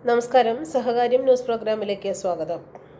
നമസ്കാരം, സഹകാര്യം ന്യൂസ് പ്രോഗ്രാമിലേക്ക് സ്വാഗതം.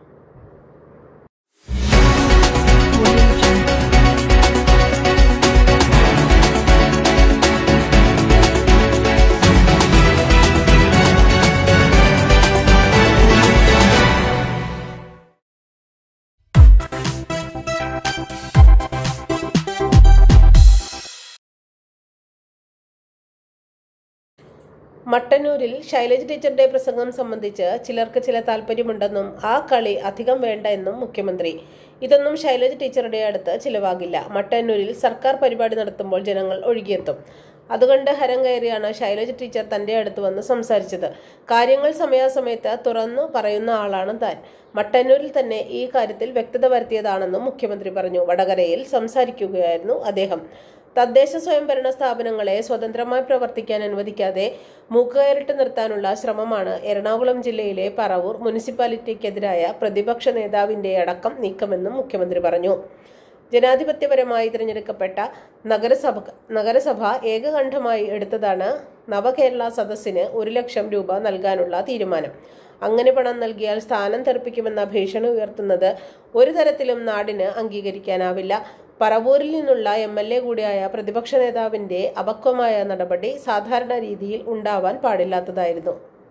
മട്ടന്നൂരിൽ ശൈലജ ടീച്ചറുടെ പ്രസംഗം സംബന്ധിച്ച് ചിലർക്ക് ചില താല്പര്യമുണ്ടെന്നും ആ കളി അധികം വേണ്ട എന്നും മുഖ്യമന്ത്രി. ഇതൊന്നും ശൈലജ ടീച്ചറുടെ അടുത്ത് ചിലവാകില്ല. മട്ടന്നൂരിൽ സർക്കാർ പരിപാടി നടത്തുമ്പോൾ ജനങ്ങൾ ഒഴുകിയെത്തും. അതുകൊണ്ട് ഹരം കയറിയാണ് ശൈലജ ടീച്ചർ തൻ്റെ അടുത്ത് വന്ന് സംസാരിച്ചത്. കാര്യങ്ങൾ സമയാസമയത്ത് തുറന്നു പറയുന്ന ആളാണ് താൻ. മട്ടന്നൂരിൽ തന്നെ ഈ കാര്യത്തിൽ വ്യക്തത വരുത്തിയതാണെന്നും മുഖ്യമന്ത്രി പറഞ്ഞു. വടകരയിൽ സംസാരിക്കുകയായിരുന്നു അദ്ദേഹം. തദ്ദേശ സ്വയംഭരണ സ്ഥാപനങ്ങളെ സ്വതന്ത്രമായി പ്രവർത്തിക്കാൻ അനുവദിക്കാതെ മൂക്കുകയറിട്ട് നിർത്താനുള്ള ശ്രമമാണ് എറണാകുളം ജില്ലയിലെ പറവൂർ മുനിസിപ്പാലിറ്റിക്കെതിരായ പ്രതിപക്ഷ നേതാവിന്റെ അടക്കം നീക്കമെന്നും മുഖ്യമന്ത്രി പറഞ്ഞു. ജനാധിപത്യപരമായി തിരഞ്ഞെടുക്കപ്പെട്ട നഗരസഭ ഏകകണ്ഠമായി എടുത്തതാണ് നവകേരള സദസ്സിന് 1 ലക്ഷം രൂപ നൽകാനുള്ള തീരുമാനം. അങ്ങനെ പണം നൽകിയാൽ സ്ഥാനം തെറിപ്പിക്കുമെന്ന ഭീഷണി ഉയർത്തുന്നത് ഒരു തരത്തിലും നാടിന് അംഗീകരിക്കാനാവില്ല. പറവൂരിൽ നിന്നുള്ള MLA കൂടിയായ പ്രതിപക്ഷ നേതാവിന്റെ അപക്വമായ നടപടി സാധാരണ രീതിയിൽ ഉണ്ടാവാൻ പാടില്ലാത്തതായിരുന്നു.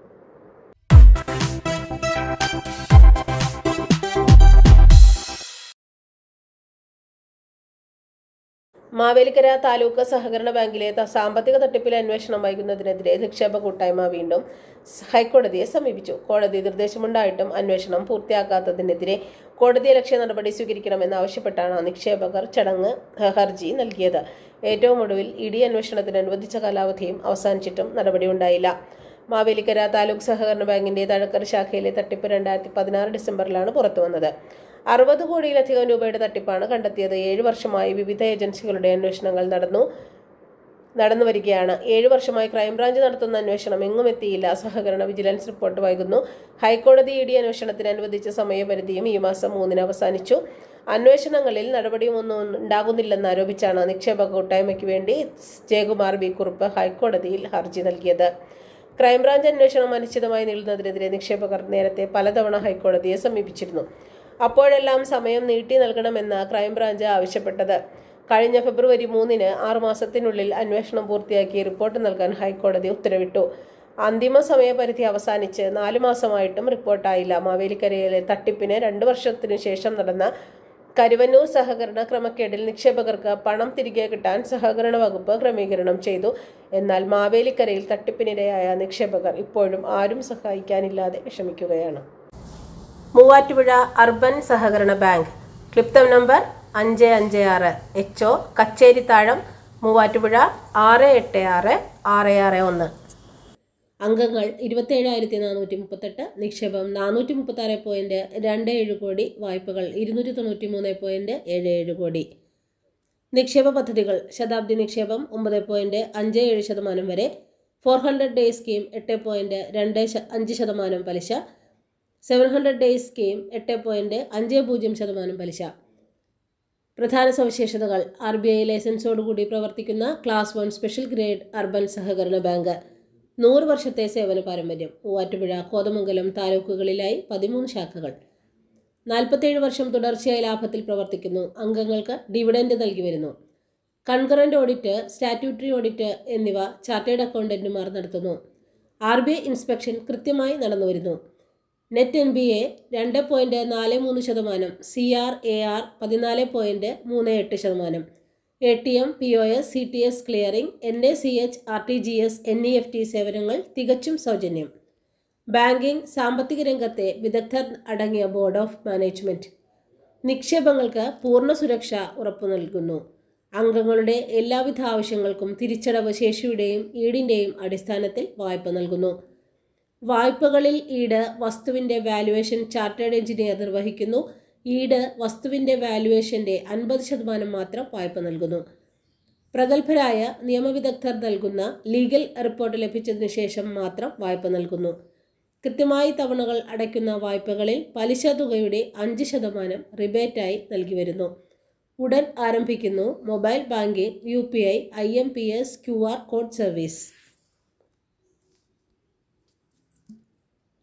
മാവേലിക്കര താലൂക്ക് സഹകരണ ബാങ്കിലെ സാമ്പത്തിക തട്ടിപ്പിലെ അന്വേഷണം വൈകുന്നതിനെതിരെ നിക്ഷേപ കൂട്ടായ്മ വീണ്ടും ഹൈക്കോടതിയെ സമീപിച്ചു. കോടതി നിർദ്ദേശമുണ്ടായിട്ടും അന്വേഷണം പൂർത്തിയാക്കാത്തതിനെതിരെ കോടതിയലക്ഷ്യ നടപടി സ്വീകരിക്കണമെന്നാവശ്യപ്പെട്ടാണ് നിക്ഷേപകർ ഹർജി നൽകിയത്. ഏറ്റവും ഒടുവിൽ ED അന്വേഷണത്തിന് അനുവദിച്ച കാലാവധിയും അവസാനിച്ചിട്ടും നടപടിയുണ്ടായില്ല. മാവേലിക്കര താലൂക്ക് സഹകരണ ബാങ്കിന്റെ തഴക്കര ശാഖയിലെ തട്ടിപ്പ് 2016 ഡിസംബറിലാണ് പുറത്തുവന്നത്. 60 കോടിയിലധികം രൂപയുടെ തട്ടിപ്പാണ് കണ്ടെത്തിയത്. 7 വർഷമായി വിവിധ ഏജൻസികളുടെ അന്വേഷണങ്ങൾ നടന്നു വരികയാണ്. 7 വർഷമായി ക്രൈംബ്രാഞ്ച് നടത്തുന്ന അന്വേഷണം എങ്ങും എത്തിയില്ല. സഹകരണ വിജിലൻസ് റിപ്പോർട്ട് വൈകുന്നു. ഹൈക്കോടതി ED അന്വേഷണത്തിന് അനുവദിച്ച സമയപരിധിയും ഈ മാസം 3-ന് അവസാനിച്ചു. അന്വേഷണങ്ങളിൽ നടപടിയൊന്നും ഉണ്ടാകുന്നില്ലെന്ന് ആരോപിച്ചാണ് നിക്ഷേപക കൂട്ടായ്മയ്ക്ക് വേണ്ടി ജയകുമാർ B. കുറുപ്പ് ഹൈക്കോടതിയിൽ ഹർജി നൽകിയത്. ക്രൈംബ്രാഞ്ച് അന്വേഷണം അനിശ്ചിതമായി നീളുന്നതിനെതിരെ നിക്ഷേപകർ നേരത്തെ പലതവണ ഹൈക്കോടതിയെ സമീപിച്ചിരുന്നു. അപ്പോഴെല്ലാം സമയം നീട്ടി നൽകണമെന്ന് ക്രൈംബ്രാഞ്ച് ആവശ്യപ്പെട്ടത്. കഴിഞ്ഞ ഫെബ്രുവരി 3-ന് 6 മാസത്തിനുള്ളിൽ അന്വേഷണം പൂർത്തിയാക്കി റിപ്പോർട്ട് നൽകാൻ ഹൈക്കോടതി ഉത്തരവിട്ടു. അന്തിമ സമയപരിധി അവസാനിച്ച് 4 മാസമായിട്ടും റിപ്പോർട്ടായില്ല. മാവേലിക്കരയിലെ തട്ടിപ്പിന് 2 വർഷത്തിനു ശേഷം നടന്ന കരുവന്നൂർ സഹകരണ ക്രമക്കേടിൽ നിക്ഷേപകർക്ക് പണം തിരികെ കിട്ടാൻ സഹകരണ വകുപ്പ് ക്രമീകരണം ചെയ്തു. എന്നാൽ മാവേലിക്കരയിൽ തട്ടിപ്പിനിരയായ നിക്ഷേപകർ ഇപ്പോഴും ആരും സഹായിക്കാനില്ലാതെ വിഷമിക്കുകയാണ്. മൂവാറ്റുപുഴ അർബൻ സഹകരണ ബാങ്ക് ക്ലിപ്തം നമ്പർ 556 HO കച്ചേരിത്താഴം മൂവാറ്റുപുഴ 686-661. അംഗങ്ങൾ 27,438, നിക്ഷേപം 436.27 കോടി, വായ്പകൾ 293.77 കോടി. നിക്ഷേപ പദ്ധതികൾ: ശതാബ്ദി നിക്ഷേപം 9.57% വരെ, 400 ഡേയ്സ് സ്കീം 8.25% പലിശ, 700 ഡേയ്സ് സ്കീം 8.50% പലിശ. പ്രധാന സവിശേഷതകൾ: RBI ലൈസൻസോടുകൂടി പ്രവർത്തിക്കുന്ന ക്ലാസ് 1 സ്പെഷ്യൽ ഗ്രേഡ് അർബൻ സഹകരണ ബാങ്ക്. 100 വർഷത്തെ സേവന പാരമ്പര്യം. മൂവാറ്റുപുഴ, കോതമംഗലം താലൂക്കുകളിലായി 13 ശാഖകൾ. 47 വർഷം തുടർച്ചയായി ലാഭത്തിൽ പ്രവർത്തിക്കുന്നു. അംഗങ്ങൾക്ക് ഡിവിഡൻഡ് നൽകി വരുന്നു. കൺകറന്റ് ഓഡിറ്റ്, സ്റ്റാറ്റ്യൂട്ടറി ഓഡിറ്റ് എന്നിവ ചാർട്ടേഡ് അക്കൗണ്ടന്റുമാർ നടത്തുന്നു. RBI ഇൻസ്പെക്ഷൻ കൃത്യമായി നടന്നുവരുന്നു. Net NBA 2.43%, CRAR 14.38%, ATM, POS, CTS clearing, NACH, RTGS, NEFT സേവനങ്ങൾ തികച്ചും സൗജന്യം. ബാങ്കിംഗ്, സാമ്പത്തിക രംഗത്തെ വിദഗ്ധർ അടങ്ങിയ ബോർഡ് ഓഫ് മാനേജ്മെന്റ്. നിക്ഷേപങ്ങൾക്ക് പൂർണ്ണ സുരക്ഷ ഉറപ്പു നൽകുന്നു. അംഗങ്ങളുടെ എല്ലാവിധ ആവശ്യങ്ങൾക്കും തിരിച്ചടവ് ശേഷിയുടെയും ഈടിന്റെയും അടിസ്ഥാനത്തിൽ വായ്പ നൽകുന്നു. വായ്പകളിൽ ഈട് വസ്തുവിന്റെ വാല്യുവേഷൻ ചാർട്ടേഡ് എഞ്ചിനീയർ നിർവഹിക്കുന്നു. ഈട് വസ്തുവിന്റെ വാല്യുവേഷന്റെ 50% മാത്രം വായ്പ നൽകുന്നു. പ്രഗത്ഭരായ നിയമവിദഗ്ധർ നൽകുന്ന ലീഗൽ റിപ്പോർട്ട് ലഭിച്ചതിനു ശേഷം മാത്രം വായ്പ നൽകുന്നു. കൃത്യമായി തവണകൾ അടയ്ക്കുന്ന വായ്പകളിൽ പലിശ തുകയുടെ 5% റിബേറ്റായി നൽകി വരുന്നു. ഉടൻ ആരംഭിക്കുന്നു mobile banking, UPI, IMPS, QR code service.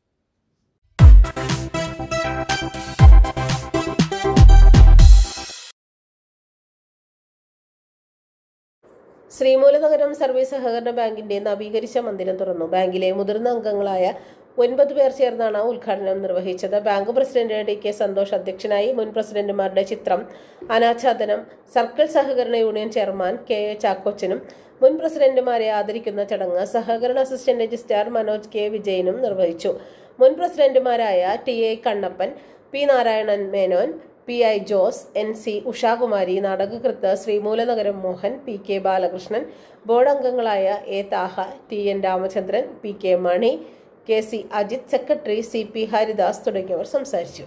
Sreemoolanagaram service സഹകരണ ബാങ്കിന്റെ നവീകരിച്ച മന്ദിരം തുറന്നു. ബാങ്കിലെ മുതിർന്ന അംഗങ്ങളായ 9 പേർ ചേർന്നാണ് ഉദ്ഘാടനം നിർവഹിച്ചത്. ബാങ്ക് പ്രസിഡന്റ് DK സന്തോഷ് അധ്യക്ഷനായി. മുൻ പ്രസിഡന്റുമാരുടെ ചിത്രം അനാച്ഛാദനം സർക്കിൾ സഹകരണ യൂണിയൻ ചെയർമാൻ KA ചാക്കോച്ചനും മുൻ പ്രസിഡന്റുമാരെ ആദരിക്കുന്ന ചടങ്ങ് സഹകരണ അസിസ്റ്റന്റ് രജിസ്ട്രാർ മനോജ് K വിജയനും നിർവഹിച്ചു. മുൻ പ്രസിഡന്റുമാരായ TA Kannappan, P Narayanan Menon, PI Jose, NC Ushakumari, നാടകകൃത്ത് ശ്രീമൂലനഗരം മോഹൻ, PK ബാലകൃഷ്ണൻ, ബോർഡ് അംഗങ്ങളായ A Thaha, TN Ramachandran, PK Mani, KC Ajith, secretary CP Haridas തുടങ്ങിയവർ സംസാരിച്ചു.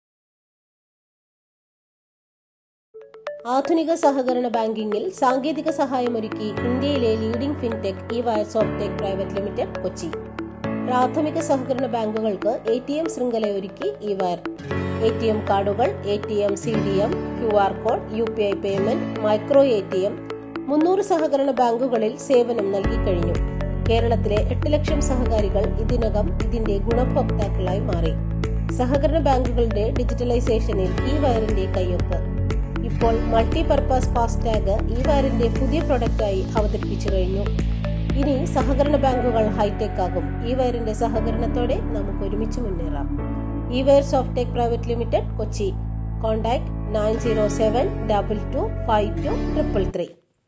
ആധുനിക സഹകരണ ബാങ്കിങ്ങിൽ സാങ്കേതിക സഹായമൊരുക്കി ഇന്ത്യയിലെ ലീഡിംഗ് ഫിൻടെക് ഇവയർ സോഫ്റ്റ്ടെക് പ്രൈവറ്റ് ലിമിറ്റഡ് കൊച്ചി. പ്രാഥമിക സഹകരണ ബാങ്കുകൾക്ക് ATM ശൃംഖലയൊരുക്കി ഇവയർ. ATM കാർഡുകൾ, ATM CDM, QR code, UPI payment, micro ATM 300 സഹകരണ ബാങ്കുകളിൽ സേവനം നൽകിക്കഴിഞ്ഞു. കേരളത്തിലെ 8 ലക്ഷം സഹകാരികൾ ഇതിനകം ഇതിന്റെ ഗുണഭോക്താക്കളായി മാറി. സഹകരണ ബാങ്കുകളുടെ ഡിജിറ്റലൈസേഷനിൽ ഇവയറിന്റെ കയ്യൊപ്പ്. ഇപ്പോൾ മൾട്ടിപർപ്പസ് ഫാസ്ടാഗ് ഇവയറിന്റെ പുതിയ പ്രൊഡക്റ്റായി അവതരിപ്പിച്ചു കഴിഞ്ഞു. ഇനി സഹകരണ ബാങ്കുകൾ ഹൈടെക് ആകും. ഇവയറിന്റെ സഹകരണത്തോടെ നമുക്ക് ഒരുമിച്ച് മുന്നേറാം. ഇവയർ softtech private limited Kochi. Contact 9072252333.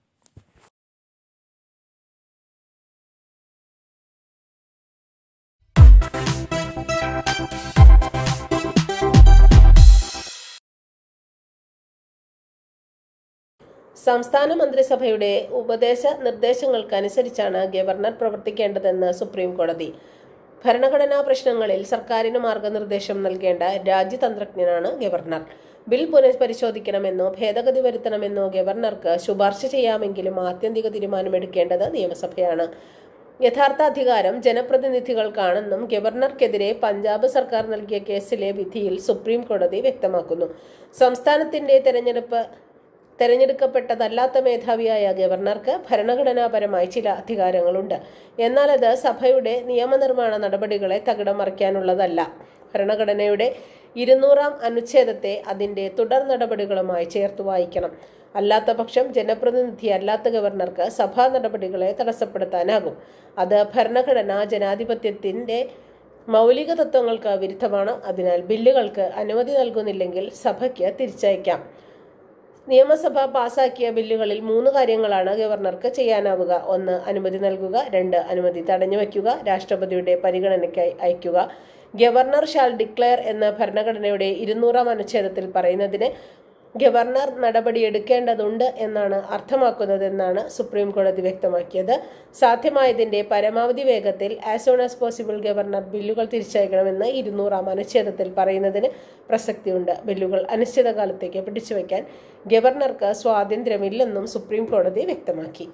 സംസ്ഥാന മന്ത്രിസഭയുടെ ഉപദേശ നിർദ്ദേശങ്ങൾക്കനുസരിച്ചാണ് ഗവർണർ പ്രവർത്തിക്കേണ്ടതെന്ന് സുപ്രീം കോടതി. ഭരണഘടനാ പ്രശ്നങ്ങളിൽ സർക്കാരിന് മാർഗനിർദ്ദേശം നൽകേണ്ട രാജ്യതന്ത്രജ്ഞനാണ് ഗവർണർ. ബിൽ പുനഃപരിശോധിക്കണമെന്നോ ഭേദഗതി വരുത്തണമെന്നോ ഗവർണർക്ക് ശുപാർശ ചെയ്യാമെങ്കിലും ആത്യന്തിക തീരുമാനമെടുക്കേണ്ടത് നിയമസഭയാണ്. യഥാർത്ഥ അധികാരം ജനപ്രതിനിധികൾക്കാണെന്നും ഗവർണർക്കെതിരെ പഞ്ചാബ് സർക്കാർ നൽകിയ കേസിലെ വിധിയിൽ സുപ്രീം കോടതി വ്യക്തമാക്കുന്നു. സംസ്ഥാനത്തിന്റെ തെരഞ്ഞെടുക്കപ്പെട്ടതല്ലാത്ത മേധാവിയായ ഗവർണർക്ക് ഭരണഘടനാപരമായി ചില അധികാരങ്ങളുണ്ട്. എന്നാൽ അത് സഭയുടെ നിയമനിർമ്മാണ നടപടികളെ തകിടം മറിക്കാനുള്ളതല്ല. ഭരണഘടനയുടെ 200-ാം അനുച്ഛേദത്തെ അതിന്റെ തുടർ നടപടികളുമായി ചേർത്ത് വായിക്കണം. അല്ലാത്ത പക്ഷം ജനപ്രതിനിധി അല്ലാത്ത ഗവർണർക്ക് സഭാ നടപടികളെ തടസ്സപ്പെടുത്താനാകും. അത് ഭരണഘടനാ ജനാധിപത്യത്തിന്റെ മൗലിക തത്വങ്ങൾക്ക് വിരുദ്ധമാണ്. അതിനാൽ ബില്ലുകൾക്ക് അനുമതി നൽകുന്നില്ലെങ്കിൽ സഭയ്ക്ക് തിരിച്ചയക്കാം. നിയമസഭ പാസാക്കിയ ബില്ലുകളിൽ 3 കാര്യങ്ങളാണ് ഗവർണർക്ക് ചെയ്യാനാവുക. 1. അനുമതി നൽകുക. 2. അനുമതി തടഞ്ഞുവയ്ക്കുക. രാഷ്ട്രപതിയുടെ പരിഗണനയ്ക്കായി അയക്കുക. ഗവർണർ ഷാൽ ഡിക്ലെയർ എന്ന് ഭരണഘടനയുടെ 200-ാം അനുച്ഛേദത്തിൽ പറയുന്നതിന് ഗവർണർ നടപടിയെടുക്കേണ്ടതുണ്ട് എന്നാണ് അർത്ഥമാക്കുന്നതെന്നാണ് സുപ്രീം കോടതി വ്യക്തമാക്കിയത്. സാധ്യമായതിന്റെ പരമാവധി വേഗത്തിൽ as soon as possible governor ബില്ലുകൾ തിരിച്ചയക്കണമെന്ന് 200-ാം അനുച്ഛേദത്തിൽ പറയുന്നതിന് പ്രസക്തിയുണ്ട്. ബില്ലുകൾ അനിശ്ചിതകാലത്തേക്ക് പിടിച്ചുവയ്ക്കാൻ ഗവർണർക്ക് സ്വാതന്ത്ര്യമില്ലെന്നും സുപ്രീം കോടതി വ്യക്തമാക്കി.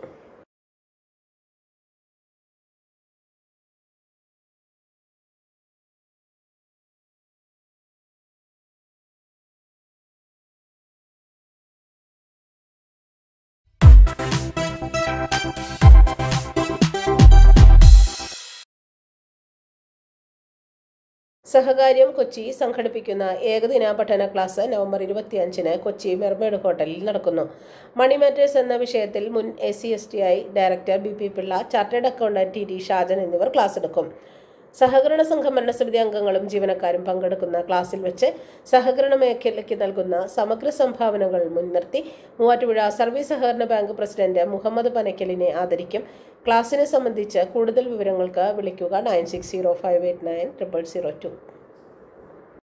സഹകാര്യം കൊച്ചി സംഘടിപ്പിക്കുന്ന ഏകദിന പഠന ക്ലാസ് നവംബർ 25-ന് കൊച്ചി മെർമേഡ് ഹോട്ടലിൽ നടക്കുന്നു. മണി മാറ്റേഴ്സ് എന്ന വിഷയത്തിൽ മുൻ ACSTI director BP Pillai, chartered accountant TT Shajan എന്നിവർ ക്ലാസ് എടുക്കും. സഹകരണ സംഘം ഭരണസമിതി അംഗങ്ങളും ജീവനക്കാരും പങ്കെടുക്കുന്ന ക്ലാസ്സിൽ വെച്ച് സഹകരണ മേഖലയ്ക്ക് നൽകുന്ന സമഗ്ര സംഭാവനകൾ മുൻനിർത്തി മൂവാറ്റുപുഴ സർവീസ് സഹകരണ ബാങ്ക് പ്രസിഡന്റ് മുഹമ്മദ് പനക്കലിനെ ആദരിക്കും. ക്ലാസിനെ സംബന്ധിച്ച് കൂടുതൽ വിവരങ്ങൾക്ക് വിളിക്കുക 9605890002.